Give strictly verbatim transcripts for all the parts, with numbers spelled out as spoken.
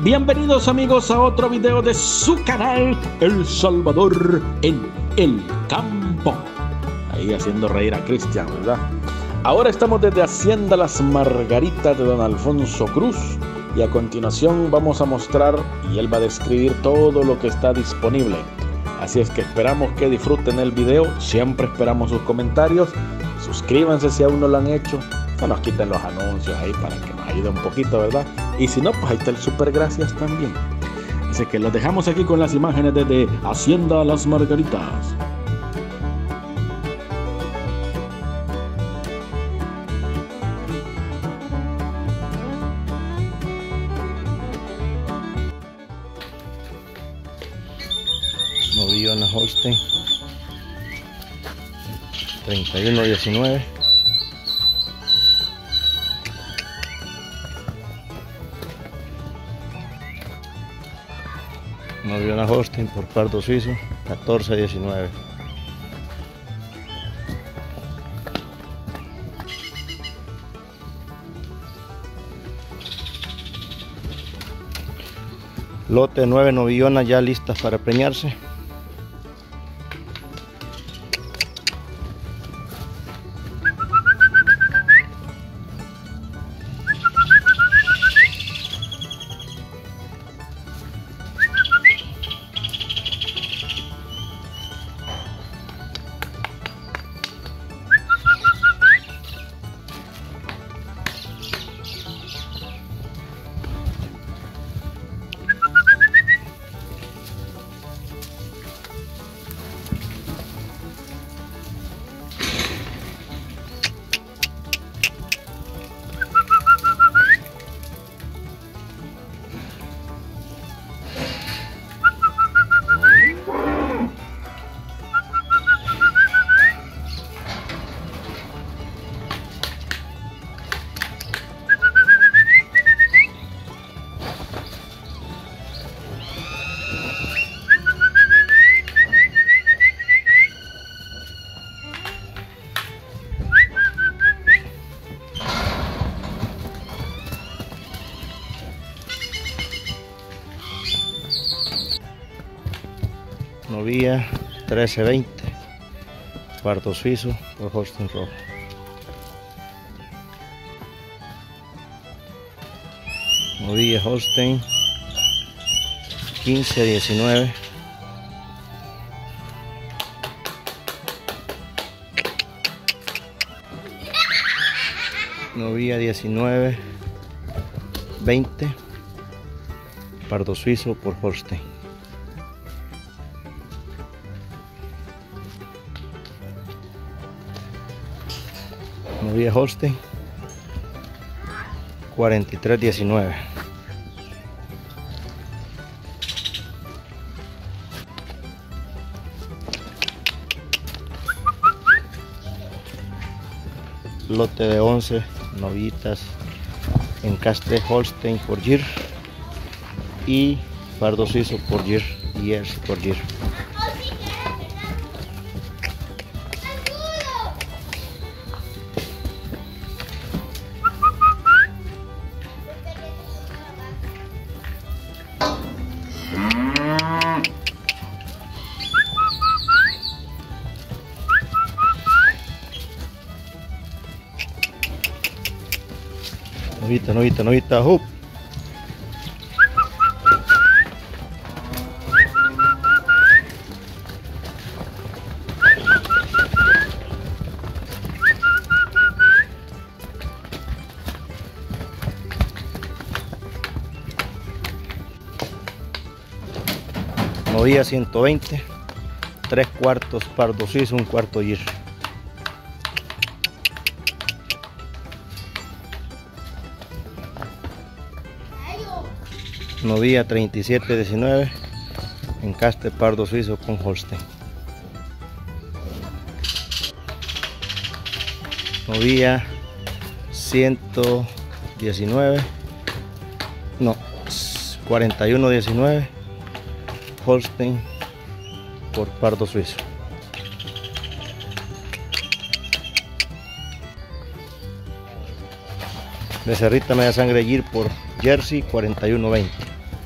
Bienvenidos amigos a otro video de su canal El Salvador en el campo. Ahí haciendo reír a Cristian, ¿verdad? Ahora estamos desde Hacienda Las Margaritas de don Alfonso Cruz. Y a continuación vamos a mostrar y él va a describir todo lo que está disponible. Así es que esperamos que disfruten el video. Siempre esperamos sus comentarios. Suscríbanse si aún no lo han hecho. No nos quiten los anuncios ahí para que nos ayude un poquito, ¿verdad? Y si no, pues ahí está el super gracias también. Así que los dejamos aquí con las imágenes desde Hacienda Las Margaritas. Novillo en la Holstein treinta y uno diecinueve. Novillo en la Holstein por pardo suizo catorce diecinueve. Lote nueve novillonas ya listas para preñarse. Novilla trece veinte, pardo suizo por Holstein rojo. Novilla Holstein quince diecinueve. Novilla diecinueve veinte, pardo suizo por Holstein. Novilla Holstein cuarenta y tres diecinueve. Lote de once novillitas en castre Holstein por Gir y pardo suizo por Gir y Jersey por Gir. Novita, novita, novita, hoop. Novilla ciento veinte, tres cuartos pardo suizo, un cuarto Gir. Novilla treinta y siete diecinueve, encaste pardo suizo con Holstein. Novilla ciento diecinueve, no, cuarenta y uno diecinueve, Holstein por pardo suizo. Becerrita media sangre Gir por Jersey cuarenta y uno veinte.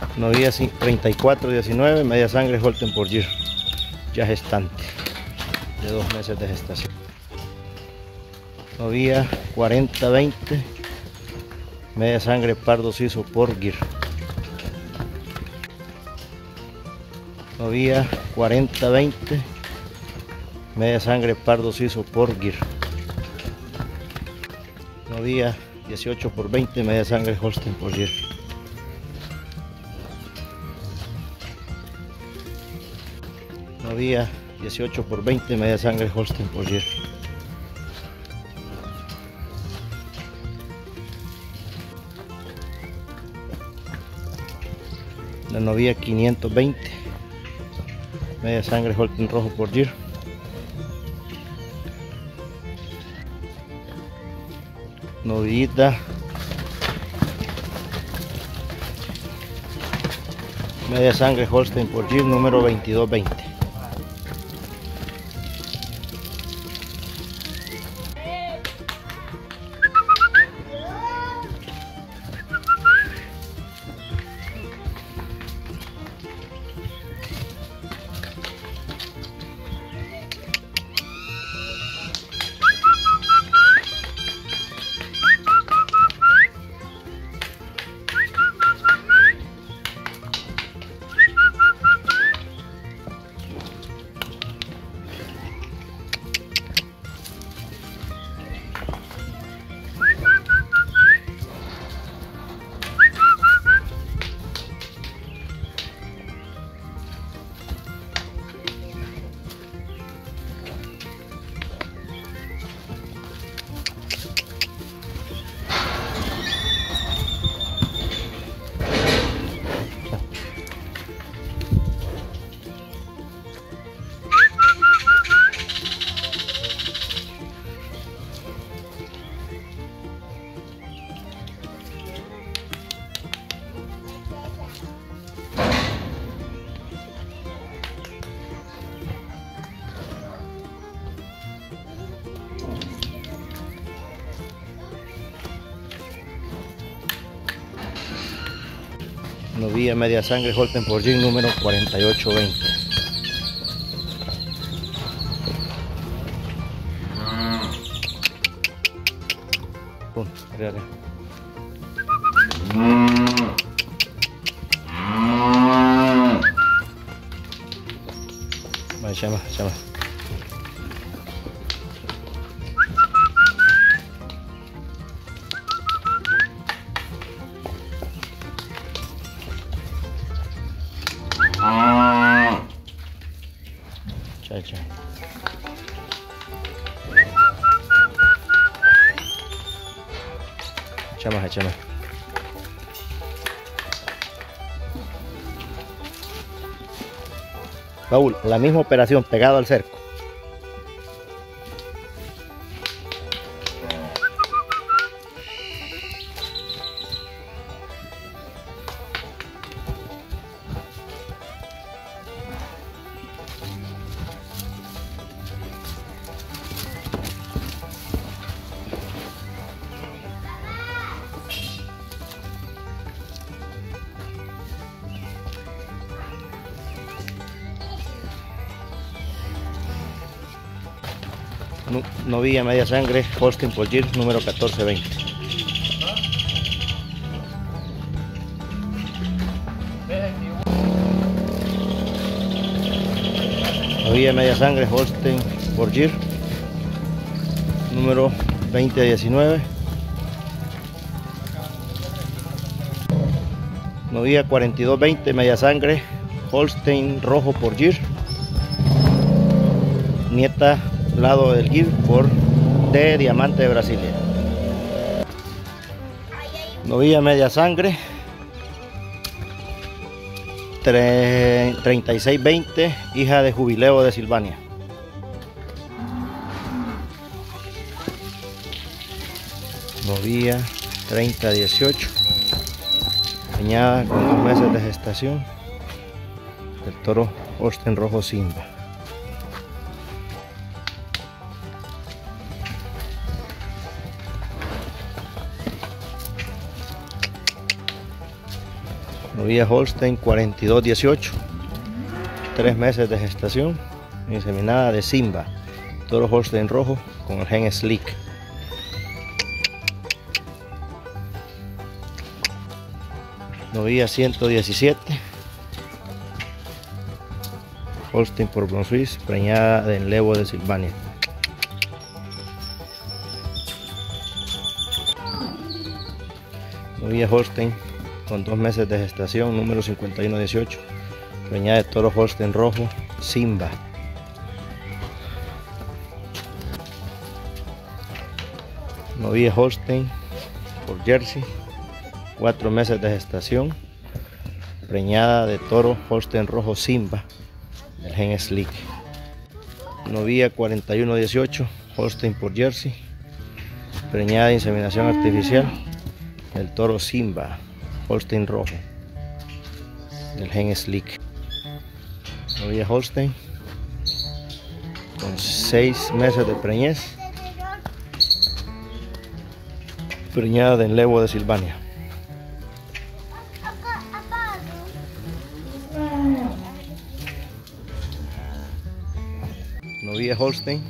Novilla treinta y cuatro diecinueve, media sangre Holstein por Gir, ya gestante, de dos meses de gestación. Novilla cuarenta veinte, media sangre pardo suizo por Gir. Novilla cuarenta veinte, media sangre pardo suizo por Gir. Novilla dieciocho por veinte, media sangre Holstein por Gir. Novilla dieciocho por veinte, media sangre Holstein por Gir. La novilla quinientos veinte, media sangre Holstein rojo por Gir. Novillita media sangre Holstein por Gir número veintidós veinte. Novilla media sangre Holstein por Gir número cuarenta y ocho veinte. Pum, arriba, arriba. Vale, chama, chama. Chai, chai. Chama, chama. Paul, la misma operación, pegado al cerco. Novilla media sangre Holstein por Gir número catorce veinte. Novilla media sangre Holstein por Gir número veinte diecinueve. Novilla cuarenta y dos veinte, media sangre Holstein rojo por Gir, nieta lado del Gir por de Diamante de Brasilia. Novilla media sangre treinta y seis veinte, hija de Jubileo de Silvania. Novilla treinta dieciocho, preñada con dos meses de gestación, del toro Holstein rojo Simba. Novilla Holstein cuarenta y dos dieciocho, tres meses de gestación, inseminada de Simba, toro Holstein rojo con el gen Slick. Novilla ciento diecisiete, Holstein por Brunswick, preñada de enlevo de Silvania. Novilla Holstein con dos meses de gestación, número cincuenta y uno dieciocho, preñada de toro Holstein rojo, Simba. Novilla Holstein por Jersey, cuatro meses de gestación, preñada de toro Holstein rojo, Simba, del gen Slick. Novilla cuarenta y uno dieciocho, Holstein por Jersey, preñada de inseminación artificial del toro Simba, Holstein rojo, del gen Slick. Novilla Holstein con seis meses de preñez, preñada de enlevo de Silvania. Novilla Holstein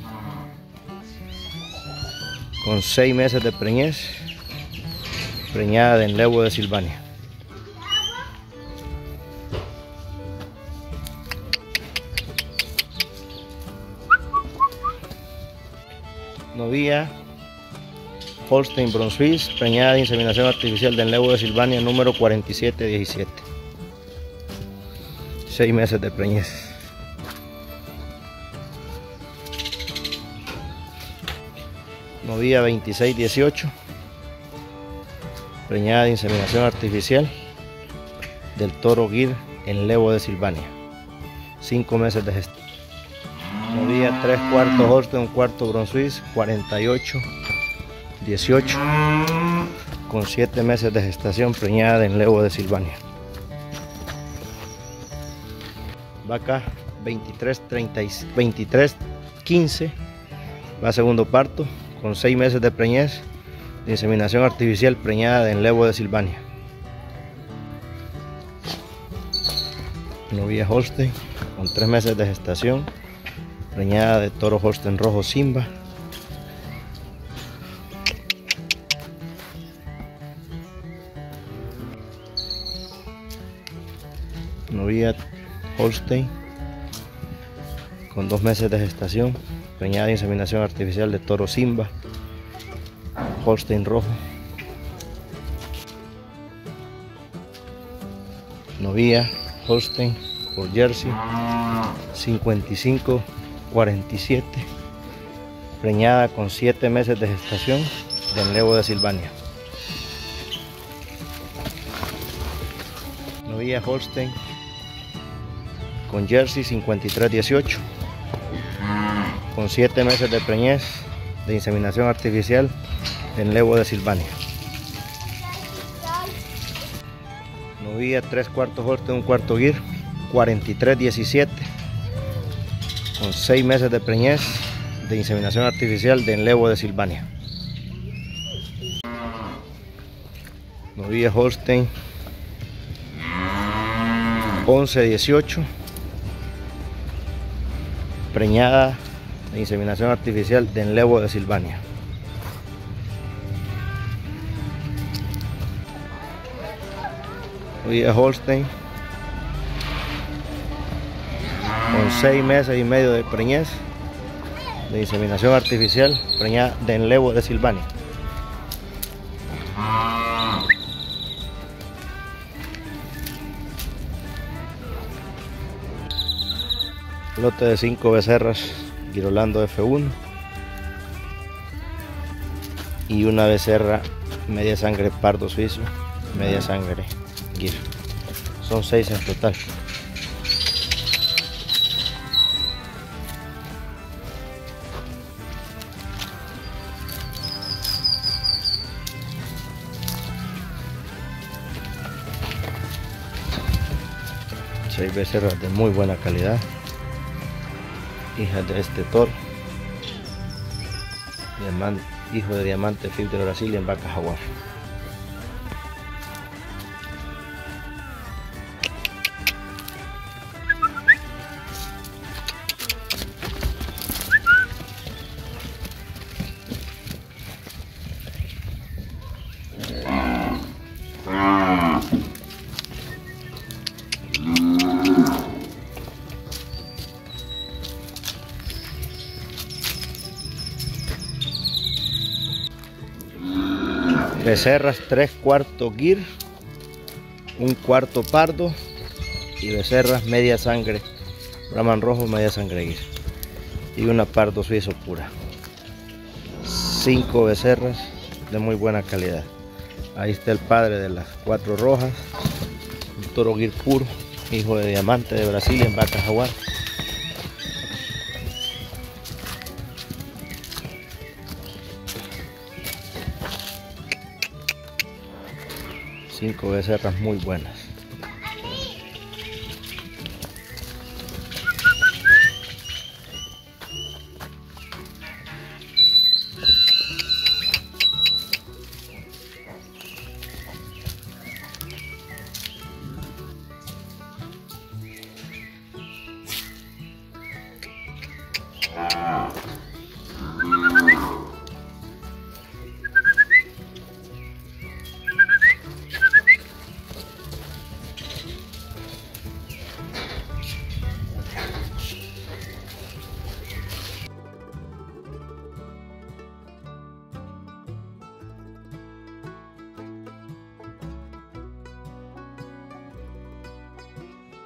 con seis meses de preñez, preñada de enlevo de Silvania. Novilla Holstein Brunswick, preñada de inseminación artificial de enlevo de Silvania, número cuarenta y siete diecisiete, seis meses de preñez. Novilla veintiséis dieciocho, preñada de inseminación artificial del toro Gir enlevo de Silvania, cinco meses de gestación. Novilla tres cuartos Holstein, un cuarto Brunswick, cuarenta y ocho dieciocho, con siete meses de gestación, preñada de enlevo de Silvania. Vaca veintitrés quince, va a segundo parto, con seis meses de preñez, de inseminación artificial, preñada de enlevo de Silvania. Novilla Holstein con tres meses de gestación, preñada de toro Holstein rojo, Simba. Novilla Holstein con dos meses de gestación, preñada de inseminación artificial de toro Simba, Holstein rojo. Novilla Holstein por Jersey cincuenta y cinco cuarenta y siete, preñada con siete meses de gestación de enlevo de Silvania. Novilla Holstein con Jersey cincuenta y tres dieciocho, con siete meses de preñez, de inseminación artificial de enlevo de Silvania. Novilla tres cuartos Holstein, un cuarto Gir, cuarenta y tres diecisiete, con seis meses de preñez, de inseminación artificial de enlevo de Silvania. Novilla Holstein once dieciocho, preñada de inseminación artificial de enlevo de Silvania. Novilla Holstein con seis meses y medio de preñez, de inseminación artificial, preñada de enlevo de Silvania. Lote de cinco becerras Girolando F uno y una becerra media sangre pardo suizo, media sangre Gir. Son seis en total. Seis becerras de muy buena calidad, hijas de este toro, diamante, hijo de diamante F I B de Brasil en vaca jaguar. becerras tres cuartos Gir, un cuarto pardo y becerras media sangre, Brahman rojo, media sangre Gir y una pardo suizo pura. Cinco becerras de muy buena calidad. Ahí está el padre de las cuatro rojas, un toro Gir puro, hijo de diamante de Brasil en vaca jaguar. Cinco becerras muy buenas.